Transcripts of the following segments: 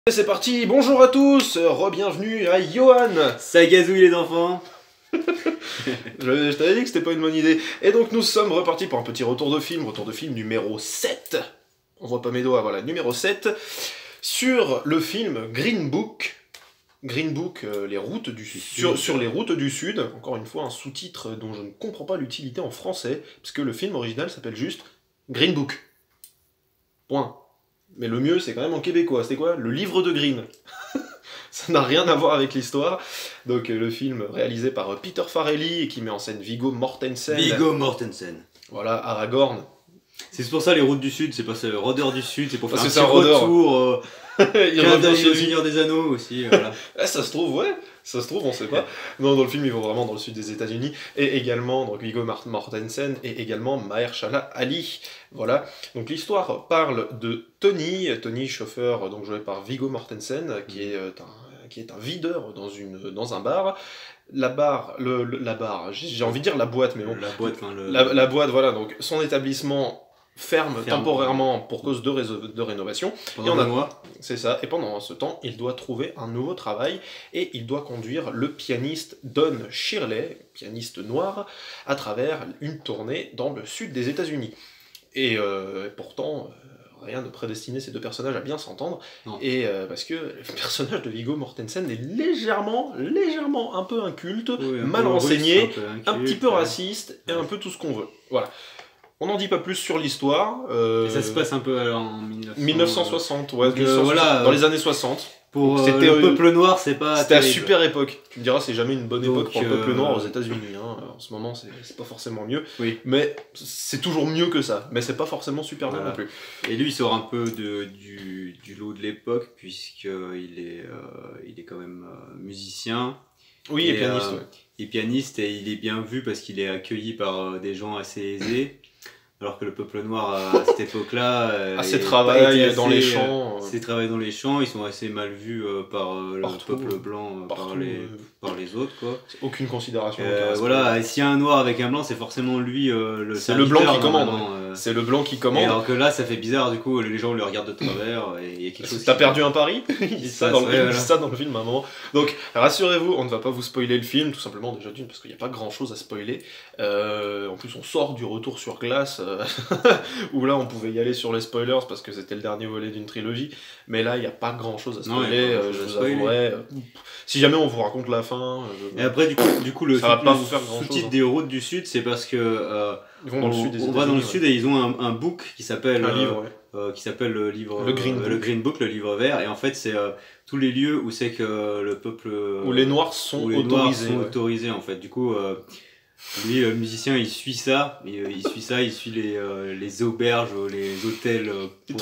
Et c'est parti, bonjour à tous, re-bienvenue à Johan. Ça gazouille les enfants. Je t'avais dit que c'était pas une bonne idée. Et donc nous sommes repartis pour un petit retour de film numéro 7. On voit pas mes doigts, voilà, numéro 7. Sur le film Green Book. Green Book, les routes sur les routes du Sud. Encore une fois, un sous-titre dont je ne comprends pas l'utilité en français, parce que le film original s'appelle juste Green Book. Point. Mais le mieux, c'est quand même en québécois. C'était quoi? Le livre de Green. Ça n'a rien à voir avec l'histoire. Donc le film réalisé par Peter Farrelly et qui met en scène Viggo Mortensen. Viggo Mortensen. Voilà, Aragorn. C'est pour ça les routes du Sud, c'est pas ça, le rôdeur du Sud, c'est pour faire Parce un que petit c'est un rôdeur. retour. Il Clin revient d'œil chez au lui. Seigneur des Anneaux aussi, voilà. Ah, ça se trouve, ouais. Ça se trouve, on sait pas. Non, dans le film, ils vont vraiment dans le sud des États-Unis. Et également, donc Viggo Mortensen et également Mahershala Ali. Voilà. Donc l'histoire parle de Tony, chauffeur, donc joué par Viggo Mortensen, qui est un videur dans un bar. La barre, j'ai envie de dire la boîte, mais bon. La boîte, enfin le. La boîte, voilà. Donc son établissement ferme temporairement pour cause de rénovation. Pendant un mois. C'est ça, et pendant ce temps, il doit trouver un nouveau travail, et il doit conduire le pianiste Don Shirley, pianiste noir, à travers une tournée dans le sud des États-Unis. Et pourtant, rien ne prédestinait ces deux personnages à bien s'entendre, et parce que le personnage de Viggo Mortensen est légèrement un peu inculte, Oui, mal renseigné, un petit peu ouais. raciste, et un peu tout ce qu'on veut. Voilà. On n'en dit pas plus sur l'histoire. Et ça se passe un peu en 1960, ouais, donc, voilà, dans les années 60. Pour c'était le peuple noir, c'est pas. C'était à terrible. super époque. Tu me diras, c'est jamais une bonne époque Donc, pour le peuple noir aux États-Unis. Hein. En ce moment, c'est pas forcément mieux. Oui. Mais c'est toujours mieux que ça. Mais c'est pas forcément super bien non plus. Et lui, il sort un peu du lot de l'époque, puisqu'il est quand même musicien. Oui, et pianiste. Ouais. Il est pianiste et il est bien vu parce qu'il est accueilli par des gens assez aisés. Alors que le peuple noir à cette époque-là assez travail dans les champs. Travail dans les champs, ils sont assez mal vus par le peuple blanc, par les autres, quoi. Aucune considération. Voilà, et s'il y a un noir avec un blanc, c'est forcément lui c'est le blanc qui commande. C'est le blanc qui commande. Et alors que là, ça fait bizarre, du coup, les gens le regardent de travers et il y a quelque chose. T'as perdu un pari? Il dit ça dans le film à un moment. Donc rassurez-vous, on ne va pas vous spoiler le film, tout simplement déjà d'une parce qu'il n'y a pas grand-chose à spoiler. En plus, on sort du retour sur glace. Où là on pouvait y aller sur les spoilers parce que c'était le dernier volet d'une trilogie, mais là il n'y a pas grand chose à spoiler, je vous avouerai. Si jamais on vous raconte la fin. Et après, du coup le sous-titre des routes du Sud, c'est parce que ils vont dans le sud des États-Unis, va dans le sud et ils ont un book qui s'appelle qui s'appelle le livre le Green Book, le livre vert, et en fait c'est tous les lieux où c'est que le peuple où les noirs sont autorisés en fait. Du coup lui, le musicien, il suit ça, il suit les auberges, les hôtels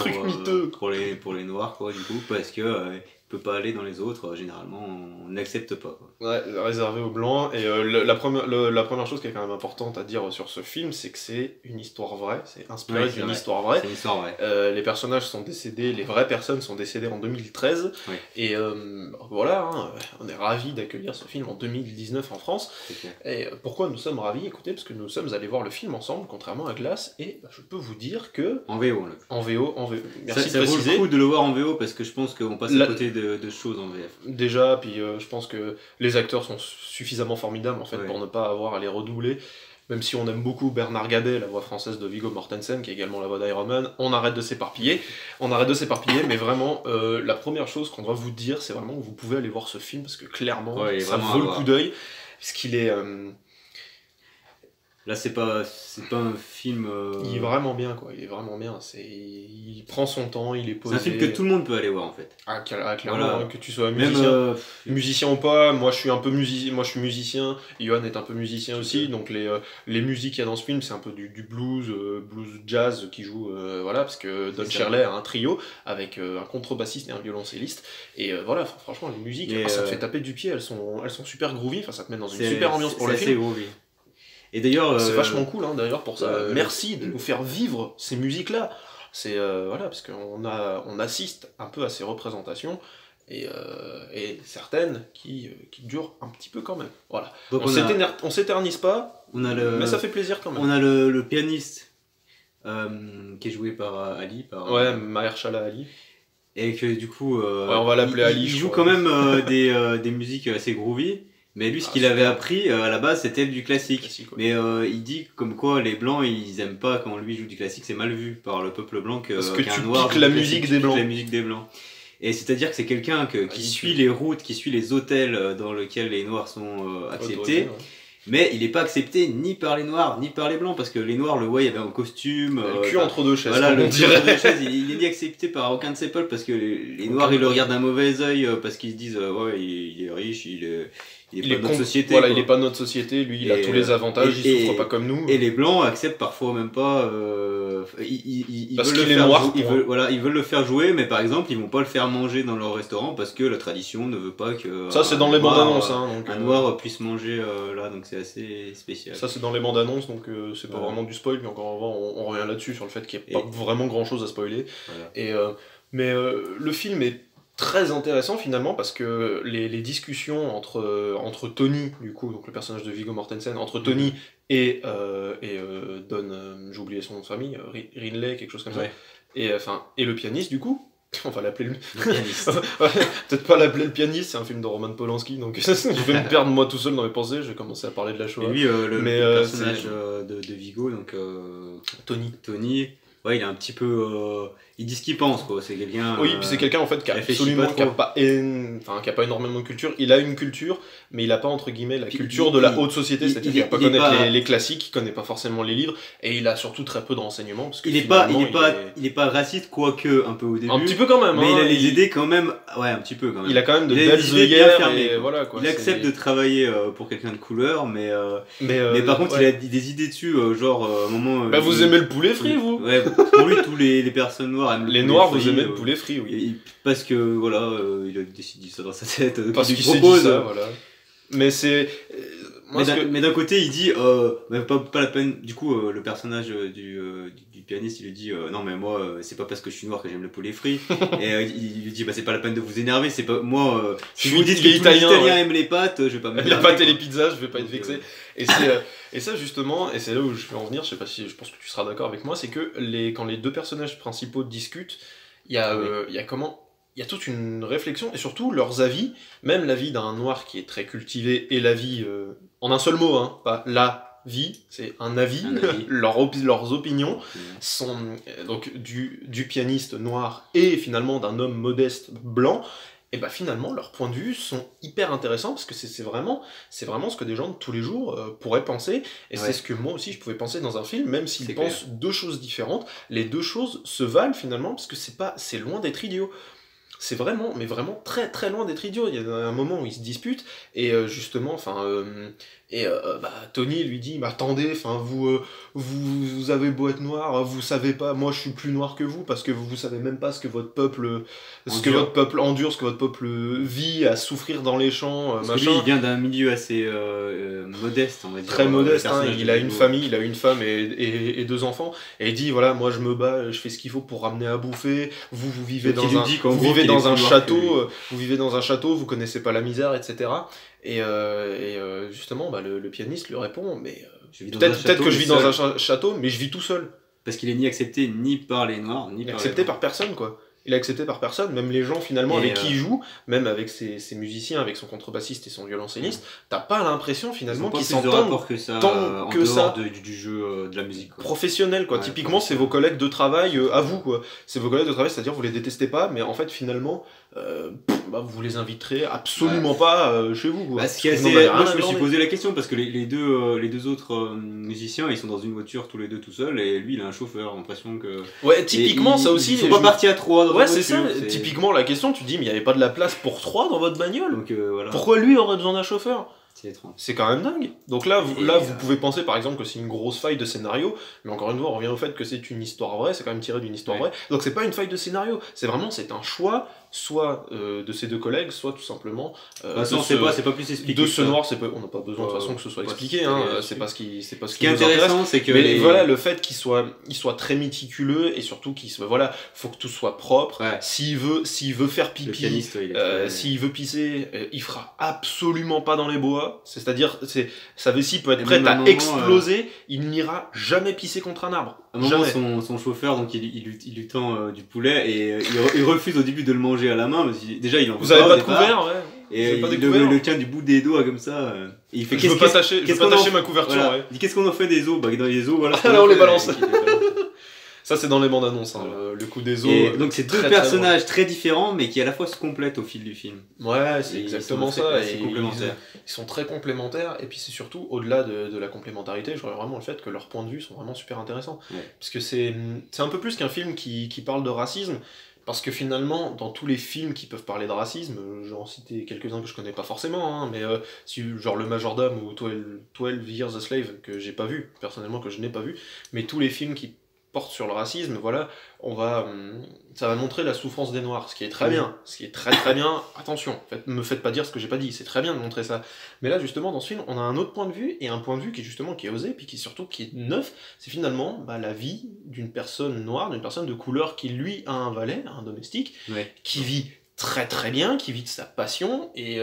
pour les noirs, quoi, du coup, parce que il peut pas aller dans les autres, généralement, on n'accepte pas, quoi. Ouais, réservé aux blancs, et la première chose qui est quand même importante à dire sur ce film, c'est que c'est une histoire vraie, c'est inspiré d'une histoire vraie. C'est une histoire vraie. Les personnages sont décédés, les vraies personnes sont décédées en 2013, et voilà, hein, on est ravis d'accueillir ce film en 2019 en France. Et pourquoi nous sommes ravis? Écoutez, parce que nous sommes allés voir le film ensemble, contrairement à Glace, et je peux vous dire que... En VO. En VO. Merci ça de vaut préciser. le coup de le voir en VO, parce que je pense qu'on passe à côté de choses en VF. Déjà, puis je pense que les acteurs sont suffisamment formidables en fait pour ne pas avoir à les redoubler. Même si on aime beaucoup Bernard Gabet, la voix française de Viggo Mortensen, qui est également la voix d'Iron Man, on arrête de s'éparpiller. Mais vraiment, la première chose qu'on doit vous dire, c'est vraiment que vous pouvez aller voir ce film, parce que clairement, ça vaut le coup d'œil, parce qu'il est... Là, c'est pas un film... Il est vraiment bien, quoi. Il est vraiment bien. Il prend son temps, il est posé. C'est un film que tout le monde peut aller voir, en fait. Ah, clairement, que tu sois musicien ou pas. Moi, je suis musicien. Johan est un peu musicien aussi. Donc, les musiques qu'il y a dans ce film, c'est un peu du blues jazz qui joue, voilà, parce que Don Shirley a un trio avec un contrebassiste et un violoncelliste. Et voilà, franchement, les musiques, ça te fait taper du pied. Elles sont super groovy. Enfin, ça te met dans une super ambiance pour le film. C'est groovy. Et d'ailleurs, c'est vachement cool, hein, d'ailleurs, pour ça. Merci de nous faire vivre ces musiques-là. C'est voilà, parce qu'on assiste un peu à ces représentations et certaines qui durent un petit peu quand même. Voilà. Donc on s'éternise pas, mais ça fait plaisir quand même. On a le pianiste qui est joué par Ali. Mahershala Ali. et que du coup, on va l'appeler Ali. Il joue quand même des musiques assez groovy. Mais lui, ce qu'il avait appris à la base, c'était du classique. Mais il dit comme quoi les blancs, ils aiment pas quand lui joue du classique, c'est mal vu par le peuple blanc parce que tu piques la musique des blancs. La musique des blancs. Et c'est-à-dire que c'est quelqu'un qui suit les routes, qui suit les hôtels dans lesquels les noirs sont acceptés. Mais il n'est pas accepté ni par les noirs ni par les blancs, parce que les noirs le voient, il y avait un costume. Le cul entre deux chaises. Voilà, le cul entre deux chaises, il est ni accepté par aucun de ses peuples, parce que les noirs ils le regardent d'un mauvais œil, parce qu'ils se disent ouais, il est riche, il est pas de notre société. Voilà, il est pas de notre société, lui il a tous les avantages, il souffre pas comme nous. Et les blancs acceptent parfois même pas. Ils parce veulent qu'il est noir. Ils veulent le faire jouer, mais par exemple, ils vont pas le faire manger dans leur restaurant parce que la tradition ne veut pas que. Ça, c'est dans les bandes annonces. Un noir puisse manger là, donc c'est assez spécial. Ça, c'est dans les bandes annonces, donc c'est pas vraiment du spoil, mais encore une fois, on revient là-dessus sur le fait qu'il n'y a pas vraiment grand chose à spoiler. Voilà. Mais le film est très intéressant finalement parce que les discussions entre Tony, du coup, donc le personnage de Viggo Mortensen, entre Tony et Don, j'ai oublié son nom de famille, Ridley, quelque chose comme ça, et le pianiste, du coup, on va l'appeler le pianiste. Peut-être pas l'appeler le pianiste, c'est un film de Roman Polanski, donc je vais me perdre moi tout seul dans mes pensées, je vais commencer à parler de la Shoah. Et lui, le personnage de Viggo, donc Tony, ouais, il est un petit peu. Il dit ce qu'il pense, quoi. C'est quelqu'un. Oui, puis c'est quelqu'un en fait qui a absolument qui a pas énormément de culture. Il a une culture, mais il a pas entre guillemets la culture de la haute société, c'est-à-dire qu'il va pas connaître les classiques, il connaît pas forcément les livres, et il a surtout très peu de renseignements. Parce que il est pas raciste, quoique un peu au début. Un petit peu quand même. Mais il a les idées quand même. Ouais, un petit peu quand même. Il a quand même de belles œillères. Voilà, quoi, il accepte de travailler pour quelqu'un de couleur, mais par contre, il a des idées dessus, genre à un moment. Vous aimez le poulet frit, vous? Ouais, pour lui, tous les personnes noires aiment les noirs, vous aimez le poulet frit, oui. Parce que, voilà, il a décidé ça dans sa tête. Parce qu'il s'est dit ça, voilà. Mais c'est... Mais d'un côté, il dit, pas la peine, du coup, le personnage du pianiste, il lui dit, non mais moi, c'est pas parce que je suis noir que j'aime le poulet frit. Et il lui dit, c'est pas la peine de vous énerver, c'est pas, moi, si vous dites que tous les Italiens aiment les pâtes, je vais pas m'énerver. Les pâtes et les pizzas, je vais pas être vexé. Et ça justement, et c'est là où je vais en venir, je pense que tu seras d'accord avec moi, c'est que quand les deux personnages principaux discutent, il y a toute une réflexion, et surtout leurs avis, même l'avis d'un noir qui est très cultivé, et l'avis, en un seul mot, hein, pas la vie, c'est un avis. Leurs opinions sont donc du pianiste noir et finalement d'un homme modeste blanc, et bah finalement leurs points de vue sont hyper intéressants parce que c'est vraiment ce que des gens de tous les jours pourraient penser, et c'est ce que moi aussi je pouvais penser dans un film, même s'ils pensent deux choses différentes, les deux choses se valent finalement parce que c'est loin d'être idiot. C'est vraiment, mais vraiment très très loin d'être idiot. Il y a un moment où ils se disputent, et justement, Tony lui dit, attendez, vous avez beau être noir, vous savez pas, moi je suis plus noir que vous, parce que vous savez même pas ce que votre peuple endure, ce que votre peuple vit à souffrir dans les champs, parce que lui, il vient d'un milieu assez modeste, on va dire. Très modeste, il a une famille, il a une femme et deux enfants, et il dit, voilà, moi je me bats, je fais ce qu'il faut pour ramener à bouffer, vous vivez dans un château, vous connaissez pas la misère, etc. Et justement, le pianiste lui répond, mais peut-être que je vis dans un château, mais je vis tout seul. Parce qu'il est ni accepté ni par les noirs, ni par accepté par personne, quoi. Il est accepté par personne, même les gens finalement avec qui il joue, même avec ses musiciens, avec son contrebassiste et son violoncelliste, t'as pas l'impression finalement qu'ils s'entendent tant que ça du jeu de la musique, quoi. Professionnel, quoi. Typiquement, c'est vos collègues de travail à vous, quoi. C'est vos collègues de travail, c'est-à-dire vous les détestez pas, mais en fait finalement vous les inviterez absolument pas chez vous, quoi. Moi je me suis posé la question parce que les deux autres musiciens, ils sont dans une voiture tous les deux tout seuls, et lui il a un chauffeur, l'impression que... Ouais, typiquement ça aussi, ils sont pas partis à 3 dans c'est ça, typiquement la question, tu te dis mais il y avait pas de la place pour 3 dans votre bagnole, donc, voilà. Pourquoi lui aurait besoin d'un chauffeur? C'est quand même dingue. Donc là, vous pouvez penser par exemple que c'est une grosse faille de scénario, mais encore une fois, on revient au fait que c'est une histoire vraie, c'est quand même tiré d'une histoire vraie. Donc c'est pas une faille de scénario, c'est un choix soit de ses 2 collègues, soit tout simplement c'est pas plus expliqué. De ce noir, on n'a pas besoin de toute façon que ce soit expliqué, c'est pas ce qui Ce qui est intéressant, c'est que mais voilà, le fait qu'il soit très méticuleux et surtout qu'il soit, voilà, faut que tout soit propre. Ouais. S'il veut faire pipi, s'il veut pisser, il fera absolument pas dans les bois. C'est-à-dire, sa vessie peut être prête à exploser, il n'ira jamais pisser contre un arbre. À un moment, son chauffeur, donc il lui tend du poulet et il refuse au début de le manger à la main. Parce que déjà, il en veut Vous avez pas de couvert, ouais. Et il le tient du bout des doigts comme ça. Et il fait, je veux pas tâcher ma couverture. Voilà. Ouais. Il dit, qu'est-ce qu'on en fait des os? Bah, dans les os, voilà. Alors on les balance. Ça, c'est dans les bandes annonces, hein, le coup des os. Et donc, c'est 2 personnages très différents, mais qui à la fois se complètent au fil du film. Ouais, c'est exactement ça. C'est complémentaire. Ils sont très complémentaires, et puis c'est surtout, au-delà de la complémentarité, je vois vraiment le fait que leurs points de vue sont vraiment super intéressants. Ouais. Parce que c'est un peu plus qu'un film qui parle de racisme, parce que finalement, dans tous les films qui peuvent parler de racisme, je vais en citer quelques-uns que je connais pas forcément, hein, mais genre Le Majordome ou 12 Years a Slave, que j'ai pas vu, personnellement que je n'ai pas vu, mais tous les films qui portent sur le racisme, voilà, ça va montrer la souffrance des Noirs, ce qui est très bien, ce qui est très très bien. Attention, me faites pas dire ce que j'ai pas dit, c'est très bien de montrer ça. Mais là, justement, dans ce film, on a un autre point de vue, et un point de vue qui est osé, puis qui est neuf, c'est finalement la vie d'une personne noire, d'une personne de couleur qui, lui, a un valet, un domestique, qui vit très très bien, qui vit de sa passion, et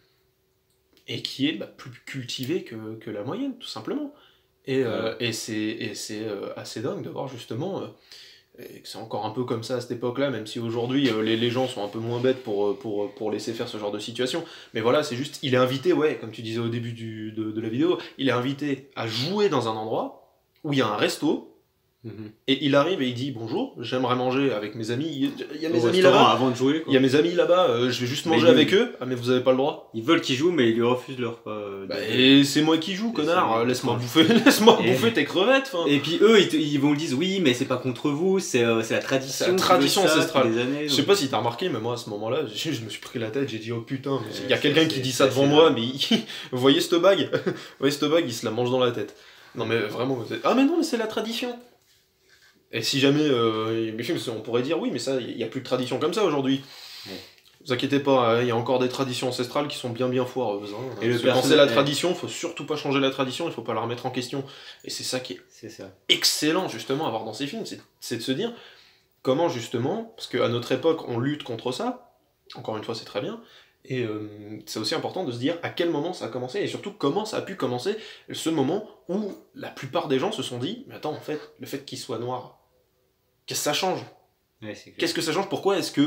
qui est plus cultivé que la moyenne, tout simplement. Et c'est assez dingue de voir justement que c'est encore un peu comme ça à cette époque-là, même si aujourd'hui les gens sont un peu moins bêtes pour laisser faire ce genre de situation. Mais voilà, c'est juste, il est invité, comme tu disais au début de la vidéo, il est invité à jouer dans un endroit où il y a un resto, et il arrive et il dit bonjour, j'aimerais manger avec mes amis. Il y a mes amis là-bas. Avant de jouer, quoi. Il y a mes amis là-bas, je vais juste manger avec eux. Ah, mais vous avez pas le droit. Ils veulent qu'ils jouent, mais ils lui refusent leur repas. Et c'est moi qui joue, connard. Laisse-moi bouffer tes crevettes. Fin. Et puis eux, ils vont le dire, oui, mais c'est pas contre vous, c'est la tradition. C'est la tradition ancestrale. Je sais pas si t'as remarqué, mais moi à ce moment-là, je me suis pris la tête, j'ai dit oh putain, il y a quelqu'un qui dit ça devant moi, mais vous voyez cette bague? Vous voyez cette bague, il se la mange dans la tête. Non mais vraiment, ah mais non, mais c'est la tradition. Et si jamais, on pourrait dire oui, mais ça, il n'y a plus de tradition comme ça aujourd'hui. Vous inquiétez pas, il y a encore des traditions ancestrales qui sont bien foireuses. Hein. Et quand c'est la tradition, il faut surtout pas changer la tradition, il faut pas la remettre en question. Et c'est ça qui est excellent justement à voir dans ces films, c'est de se dire comment justement, parce qu'à notre époque on lutte contre ça, encore une fois c'est très bien, et c'est aussi important de se dire à quel moment ça a commencé, et surtout comment ça a pu commencer, ce moment où la plupart des gens se sont dit, mais attends, en fait, le fait qu'il soit noir, qu'est-ce que ça change? Qu'est-ce que ça change? Pourquoi est-ce que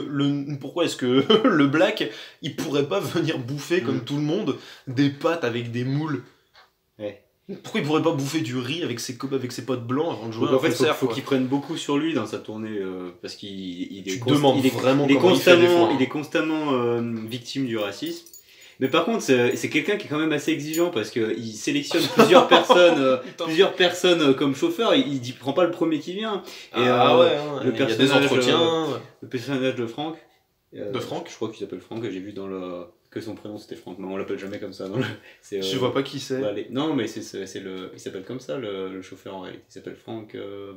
le black, il pourrait pas venir bouffer comme tout le monde des pâtes avec des moules? Pourquoi il pourrait pas bouffer du riz avec ses potes blancs avant de jouer? En fait, faut qu'il prenne beaucoup sur lui dans sa tournée parce qu'il est constamment victime du racisme. Mais par contre, c'est quelqu'un qui est quand même assez exigeant parce qu'il sélectionne plusieurs personnes comme chauffeur. Il prend pas le premier qui vient. Et, il y a des entretiens. Le personnage de Franck. Franck, je crois qu'il s'appelle Franck. J'ai vu que son prénom c'était Franck, mais on l'appelle jamais comme ça. Je vois pas qui c'est. Non, mais il s'appelle comme ça le chauffeur en réalité. Il s'appelle Franck.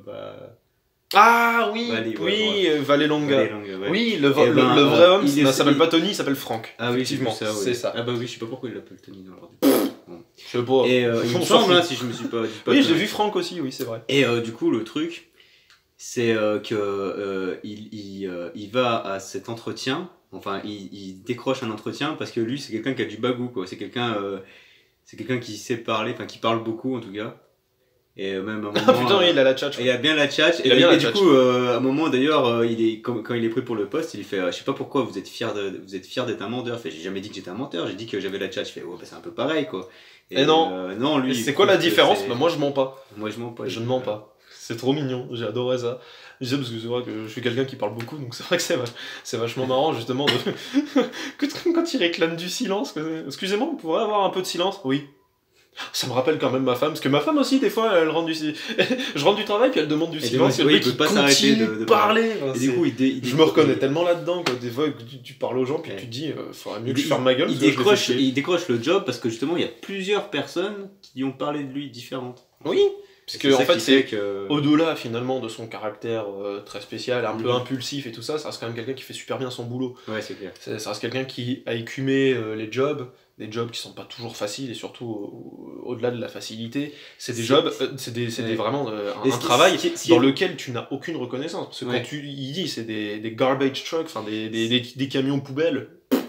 Ah oui, Vallelonga. Oui, le vrai homme, il s'appelle pas Tony, il s'appelle Franck. Ah oui, effectivement, c'est ça. Ah bah oui, je sais pas pourquoi il l'appelle Tony dans l'ordre. Je sais pas. Et il me semble, si je me suis pas... Oui, j'ai vu Franck aussi, oui, c'est vrai. Et du coup, le truc, c'est que il va à cet entretien, enfin, il décroche un entretien parce que lui, c'est quelqu'un qui a du bagou, quoi. C'est quelqu'un qui sait parler, enfin, qui parle beaucoup, en tout cas. Et même à un moment, ah putain, il a la tchatch. Il a bien la tchatch. Et du coup, à un moment d'ailleurs, quand il est pris pour le poste, il fait je sais pas pourquoi vous êtes fier d'être un menteur. J'ai jamais dit que j'étais un menteur, j'ai dit que j'avais la tchatch. C'est un peu pareil quoi. Et non, lui. C'est quoi la différence? Moi je mens pas. Moi je mens pas. Je ne mens pas. C'est trop mignon, j'ai adoré ça. Je disais parce que c'est vrai que je suis quelqu'un qui parle beaucoup, donc c'est vrai que c'est vachement marrant justement quand il réclame du silence. Excusez-moi, on pourrait avoir un peu de silence? Oui. Ça me rappelle quand même ma femme, parce que ma femme aussi, des fois, elle rentre je rentre du travail, puis elle demande du silence, et le mec, il continue de parler. Et du coup, je me reconnais tellement là-dedans, quoi. Des fois, tu parles aux gens, puis tu te dis, faudrait mieux que je ferme ma gueule. Il décroche le job, parce que justement, il y a plusieurs personnes qui lui ont parlé de lui différentes. Oui, Parce que, en fait, c'est au-delà, finalement, de son caractère très spécial, un peu impulsif et tout ça, ça reste quand même quelqu'un qui fait super bien son boulot. Ouais, c'est clair. Ça reste quelqu'un qui a écumé les jobs, des jobs qui sont pas toujours faciles, et surtout au-delà de la facilité, c'est des jobs, c'est vraiment un travail dans lequel tu n'as aucune reconnaissance. Parce que quand il dit, c'est des garbage trucks, enfin des camions poubelles.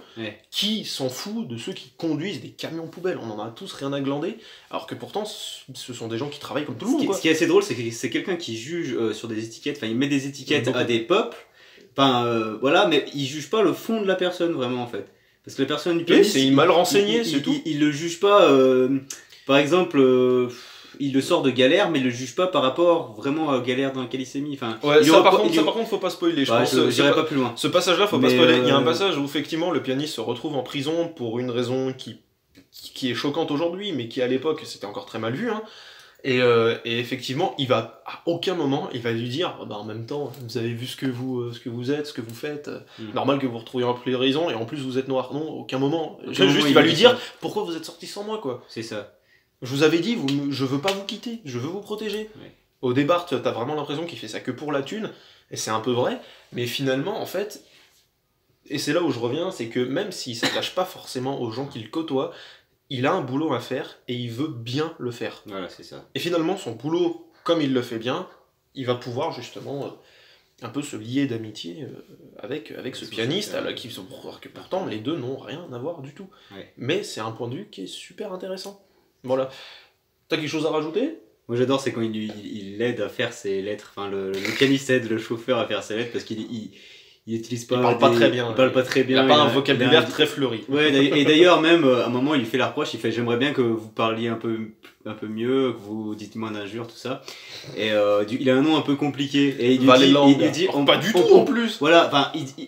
Qui s'en fout de ceux qui conduisent des camions poubelles? On en a tous rien à glander, alors que pourtant ce sont des gens qui travaillent comme tout le monde. Ce qui est assez drôle, c'est que c'est quelqu'un qui juge sur des étiquettes, enfin il met des étiquettes à des peuples, enfin voilà, mais il juge pas le fond de la personne vraiment en fait. Parce que la personne du pianiste, c'est mal renseigné, c'est tout. Il le juge pas, par exemple, il le sort de galère, mais il le juge pas par rapport vraiment à galère dans laquelle il s'est mis. Enfin, par contre, faut pas spoiler. J'irai pas plus loin. Ce passage-là, faut pas spoiler. Il y a un passage où effectivement le pianiste se retrouve en prison pour une raison qui est choquante aujourd'hui, mais qui à l'époque c'était encore très mal vu. Hein. Et effectivement, il va à aucun moment, il va lui dire, bah, en même temps, vous avez vu ce que vous êtes, ce que vous faites, normal que vous retrouviez en prison et en plus vous êtes noir. Non, aucun moment. Juste, il va lui dire, pourquoi vous êtes sorti sans moi, quoi. C'est ça. Je vous avais dit, je veux pas vous quitter, je veux vous protéger. Ouais. Au départ, t'as vraiment l'impression qu'il fait ça que pour la thune, et c'est un peu vrai, mais finalement, en fait, et c'est là où je reviens, c'est que même s'il s'attache pas forcément aux gens qu'il côtoie, il a un boulot à faire, et il veut bien le faire. Voilà, c'est ça. Et finalement, son boulot, comme il le fait bien, il va pouvoir justement un peu se lier d'amitié avec ce pianiste, que pourtant les deux n'ont rien à voir du tout. Ouais. Mais c'est un point de vue qui est super intéressant. Voilà. T'as quelque chose à rajouter? Moi j'adore, c'est quand il l'aide à faire ses lettres. Enfin, le pianiste aide le chauffeur à faire ses lettres parce qu'il utilise pas. Il parle pas très bien. Il parle pas très bien. Il a pas un vocabulaire très fleuri. Ouais, et d'ailleurs, même à un moment, il lui fait la reproche. Il fait, j'aimerais bien que vous parliez un peu mieux, que vous dites moins d'injures, tout ça. Et il a un nom un peu compliqué. Et il lui dit, pas du tout en plus. Voilà, enfin,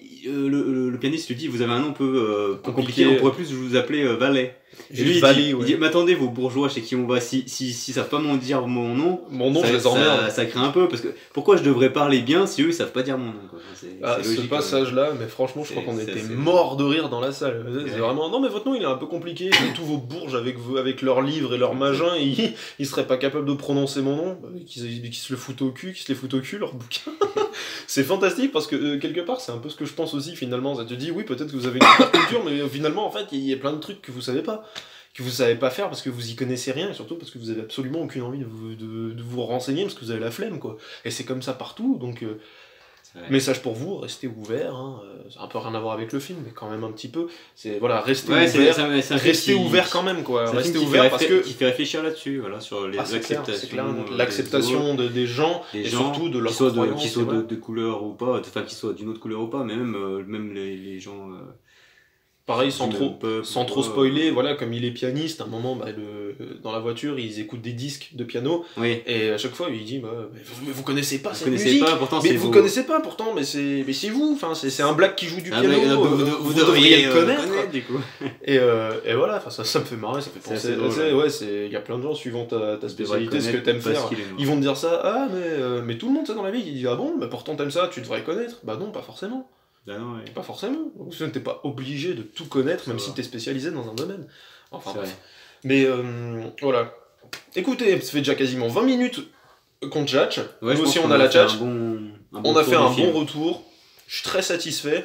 le pianiste lui dit, vous avez un nom un peu compliqué. On pourrait plus vous appeler Valet. Et lui, il dit, mais attendez, vos bourgeois chez qui on va, si savent pas dire mon nom, je les emmerde. Ça craint un peu, parce que pourquoi je devrais parler bien si eux ils savent pas dire mon nom, quoi. Ce passage-là, mais franchement, je crois qu'on était mort de rire dans la salle. C'est vraiment, non mais votre nom il est un peu compliqué, tous vos bourges avec leurs livres et leurs magins, ils seraient pas capables de prononcer mon nom, qu'ils se le foutent au cul, leurs bouquins. C'est fantastique parce que quelque part, c'est un peu ce que je pense aussi finalement. Ça te dit, oui, peut-être que vous avez une super culture, mais finalement, en fait, il y a plein de trucs que vous savez pas. Que vous savez pas faire parce que vous y connaissez rien et surtout parce que vous avez absolument aucune envie de vous renseigner parce que vous avez la flemme, quoi. Et c'est comme ça partout, donc message pour vous, restez ouverts, hein. Ça a un peu rien à voir avec le film, mais quand même un petit peu. C'est voilà, restez ouverts, restez ouverts quand même, quoi. Restez ouverts parce que qui fait réfléchir là-dessus, voilà, sur les acceptations, l'acceptation des gens et surtout de leurs croyances, qu'ils soient de couleur ou pas, enfin qu'ils soient d'une autre couleur ou pas, mais même les gens. Pareil, sans trop spoiler, voilà, comme il est pianiste, à un moment, dans la voiture, ils écoutent des disques de piano, et à chaque fois, il dit, vous connaissez pas cette musique, vous connaissez pas, pourtant, mais c'est vous, enfin, c'est un black qui joue du piano, vous devriez le connaître, du coup. Et voilà, ça me fait marrer, ça fait penser, il y a plein de gens, suivant ta spécialité, ce que t'aimes faire, ils vont te dire ça, mais tout le monde, ça, dans la vie, il dit, ah bon, mais pourtant t'aimes ça, tu devrais connaître, bah non, pas forcément. Bah non, pas forcément. Donc, tu n'es pas obligé de tout connaître, même si tu es spécialisé dans un domaine. Enfin bref. Mais voilà. Écoutez, ça fait déjà quasiment 20 minutes qu'on tchatche. Nous aussi, on a la tchatch. On a fait un bon retour. Je suis très satisfait.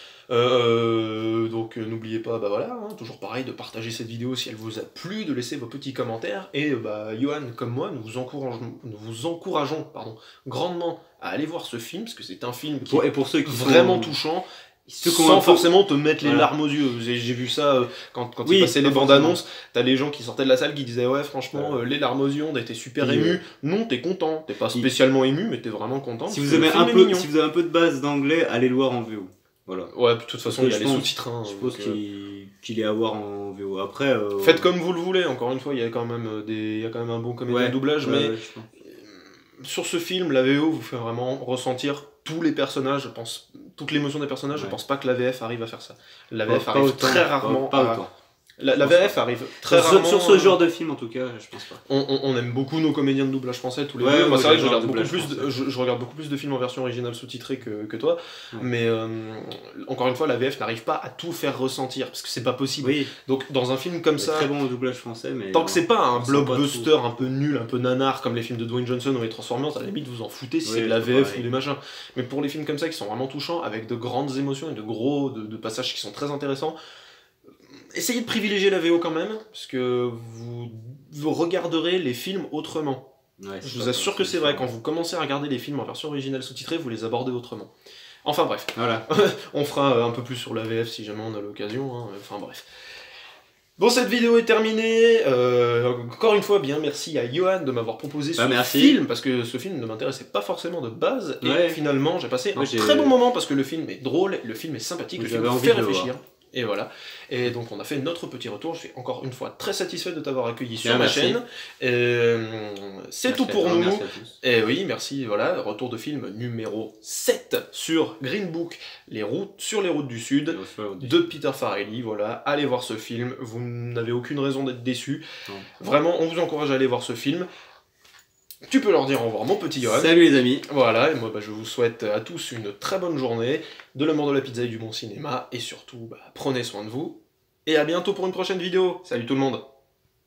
Donc n'oubliez pas, toujours pareil, de partager cette vidéo si elle vous a plu, de laisser vos petits commentaires. Et Johan, comme moi, nous vous encourageons grandement à aller voir ce film, parce que c'est un film qui est pour ceux qui vraiment touchant, sans forcément te mettre les larmes aux yeux. J'ai vu ça quand il passait les bandes annonces, t'as les gens qui sortaient de la salle qui disaient ouais franchement les larmes aux yeux, on était super ému. Non, t'es content, t'es pas spécialement ému, mais t'es vraiment content. Si vous avez un peu de base d'anglais, allez le voir en VO. Voilà. Ouais, de toute façon, il y a les sous-titres. Je pense qu'il est à voir en VO. Après, faites comme vous le voulez, encore une fois, il y a quand même un bon comédien de doublage, mais sur ce film, la VO vous fait vraiment ressentir tous les personnages, je pense, toute l'émotion des personnages. Je pense pas que la VF arrive à faire ça. La VF arrive très rarement La VF arrive très rarement. Sur ce genre de film, en tout cas, je pense pas. On aime beaucoup nos comédiens de doublage français, tous les deux. Moi, c'est vrai que je regarde beaucoup plus de films en version originale sous-titrée que toi. Ouais. Mais encore une fois, la VF n'arrive pas à tout faire ressentir, parce que c'est pas possible. Oui. Donc, dans un film comme ça. Très bon au doublage français, mais. Tant que c'est pas un blockbuster un peu nul, un peu nanar, comme les films de Dwayne Johnson ou les Transformers, à la limite, vous en foutez si c'est de la VF ou des machins. Mais pour les films comme ça qui sont vraiment touchants, avec de grandes émotions et de passages qui sont très intéressants, essayez de privilégier la VO quand même, parce que vous regarderez les films autrement. Ouais, je vous assure que c'est vrai, quand vous commencez à regarder les films en version originale sous-titrée, vous les abordez autrement. Enfin bref, voilà. On fera un peu plus sur la VF si jamais on a l'occasion, hein. Enfin bref. Bon, cette vidéo est terminée. Encore une fois, bien merci à Johan de m'avoir proposé ce film, parce que ce film ne m'intéressait pas forcément de base, et finalement j'ai passé un très bon moment, parce que le film est drôle, le film est sympathique, le film fait réfléchir. Et voilà. Et donc on a fait notre petit retour. Je suis encore une fois très satisfait de t'avoir accueilli sur ma chaîne. C'est tout pour nous. Et oui, merci. Voilà, retour de film numéro 7 sur Green Book, sur les routes du Sud, de Peter Farrelly. Voilà, allez voir ce film. Vous n'avez aucune raison d'être déçus. Vraiment, on vous encourage à aller voir ce film. Tu peux leur dire au revoir, mon petit Johan. Salut les amis. Voilà, et moi je vous souhaite à tous une très bonne journée, de l'amour de la pizza et du bon cinéma, et surtout, prenez soin de vous, et à bientôt pour une prochaine vidéo. Salut tout le monde.